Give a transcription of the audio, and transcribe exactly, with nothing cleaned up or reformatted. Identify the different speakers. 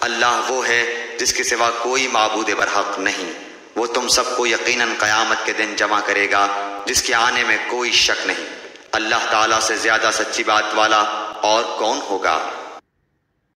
Speaker 1: अल्लाह वो है जिसके सिवा कोई माबूद बरहक नहीं। वो तुम सबको यकीनन क़यामत के दिन जमा करेगा जिसके आने में कोई शक नहीं। अल्लाह ताला से ज़्यादा सच्ची बात वाला और कौन होगा।